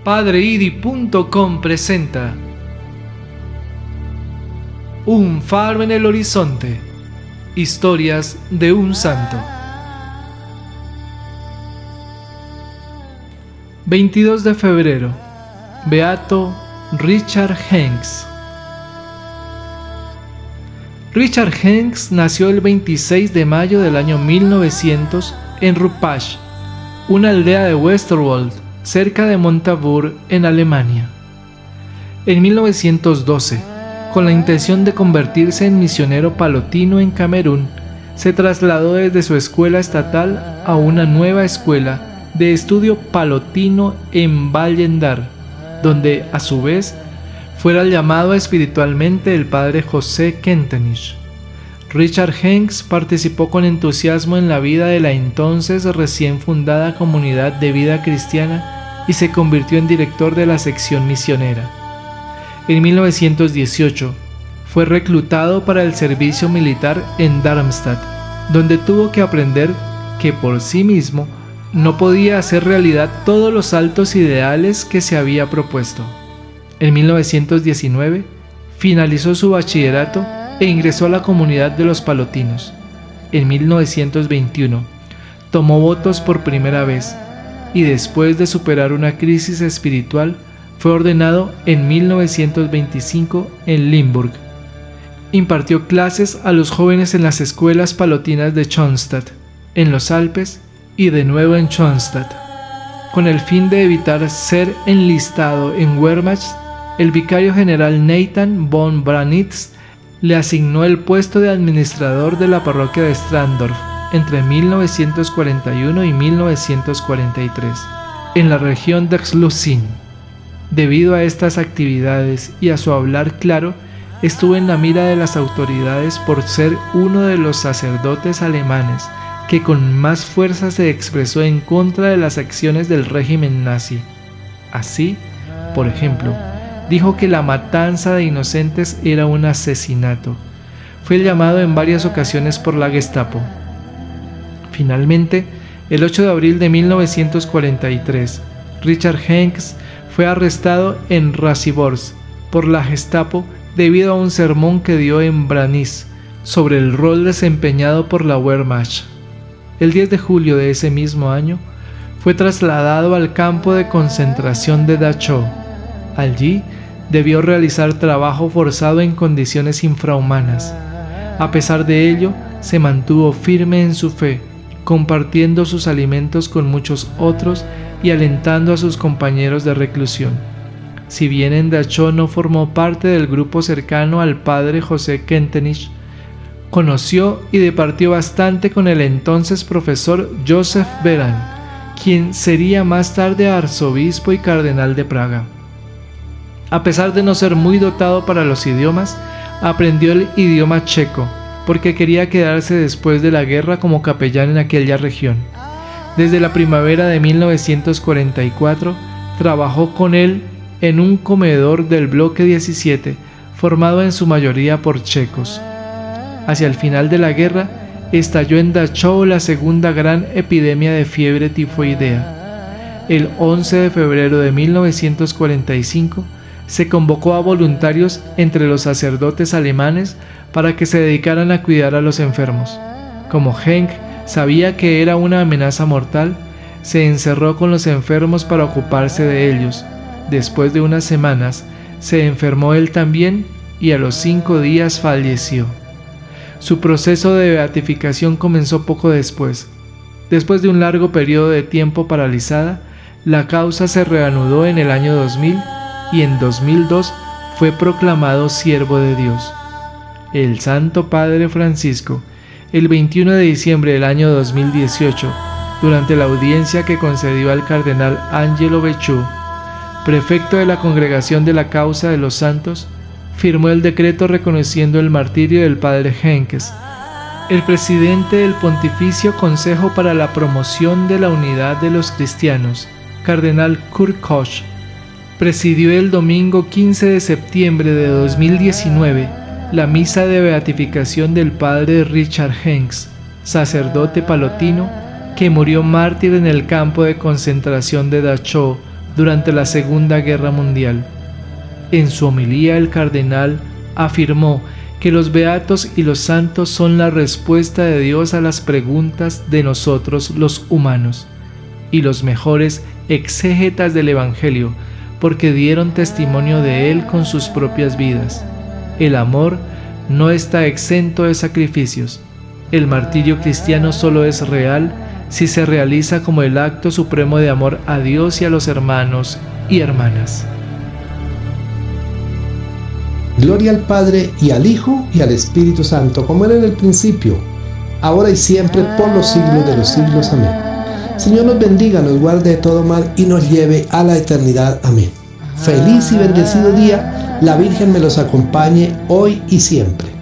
PadreIdi.com presenta Un faro en el horizonte. Historias de un santo. 22 de febrero. Beato Richard Henks. Richard Henks nació el 26 de mayo del año 1900 en Ruppach, una aldea de Westerwald, cerca de Montabaur, en Alemania. En 1912, con la intención de convertirse en misionero palotino en Camerún, se trasladó desde su escuela estatal a una nueva escuela de estudio palotino en Vallendar, donde, a su vez, fuera llamado espiritualmente el padre José Kentenich. Richard Henks participó con entusiasmo en la vida de la entonces recién fundada Comunidad de Vida Cristiana y se convirtió en director de la sección misionera. En 1918 fue reclutado para el servicio militar en Darmstadt, donde tuvo que aprender que por sí mismo no podía hacer realidad todos los altos ideales que se había propuesto. En 1919 finalizó su bachillerato e ingresó a la comunidad de los palotinos. En 1921 tomó votos por primera vez y después de superar una crisis espiritual fue ordenado en 1925 en Limburg. Impartió clases a los jóvenes en las escuelas palotinas de Schoenstatt, en los Alpes y de nuevo en Schoenstatt. Con el fin de evitar ser enlistado en Wehrmacht, el vicario general Nathan von Branitz le asignó el puesto de administrador de la parroquia de Strandorf entre 1941 y 1943, en la región de Schluesing. Debido a estas actividades y a su hablar claro, estuvo en la mira de las autoridades por ser uno de los sacerdotes alemanes que con más fuerza se expresó en contra de las acciones del régimen nazi. Así, por ejemplo, dijo que la matanza de inocentes era un asesinato. Fue llamado en varias ocasiones por la Gestapo. Finalmente, el 8 de abril de 1943, Richard Henks fue arrestado en Raciborz por la Gestapo debido a un sermón que dio en Branitz sobre el rol desempeñado por la Wehrmacht. El 10 de julio de ese mismo año, fue trasladado al campo de concentración de Dachau. Allí debió realizar trabajo forzado en condiciones infrahumanas. A pesar de ello, se mantuvo firme en su fe, compartiendo sus alimentos con muchos otros y alentando a sus compañeros de reclusión. Si bien en Dachau no formó parte del grupo cercano al padre José Kentenich, conoció y departió bastante con el entonces profesor Joseph Beran, quien sería más tarde arzobispo y cardenal de Praga. A pesar de no ser muy dotado para los idiomas, aprendió el idioma checo, porque quería quedarse después de la guerra como capellán en aquella región. Desde la primavera de 1944, trabajó con él en un comedor del bloque 17, formado en su mayoría por checos. Hacia el final de la guerra, estalló en Dachau la segunda gran epidemia de fiebre tifoidea. El 11 de febrero de 1945, se convocó a voluntarios entre los sacerdotes alemanes para que se dedicaran a cuidar a los enfermos. Como Henk sabía que era una amenaza mortal, se encerró con los enfermos para ocuparse de ellos. Después de unas semanas, se enfermó él también y a los 5 días falleció. Su proceso de beatificación comenzó poco después. Después de un largo periodo de tiempo paralizada, la causa se reanudó en el año 2000 y en 2002 fue proclamado siervo de Dios. El Santo Padre Francisco, el 21 de diciembre del año 2018, durante la audiencia que concedió al cardenal Angelo Becciu, prefecto de la Congregación de la Causa de los Santos, firmó el decreto reconociendo el martirio del padre Henks. El presidente del Pontificio Consejo para la Promoción de la Unidad de los Cristianos, cardenal Kurt Koch, presidió el domingo 15 de septiembre de 2019 la misa de beatificación del padre Richard Henks, sacerdote palotino que murió mártir en el campo de concentración de Dachau durante la Segunda Guerra Mundial. En su homilía el cardenal afirmó que los beatos y los santos son la respuesta de Dios a las preguntas de nosotros los humanos, y los mejores exégetas del Evangelio, porque dieron testimonio de él con sus propias vidas. El amor no está exento de sacrificios. El martirio cristiano solo es real si se realiza como el acto supremo de amor a Dios y a los hermanos y hermanas. Gloria al Padre, y al Hijo, y al Espíritu Santo, como era en el principio, ahora y siempre, por los siglos de los siglos. Amén. Señor nos bendiga, nos guarde de todo mal y nos lleve a la eternidad. Amén. Feliz y bendecido día. La Virgen me los acompañe hoy y siempre.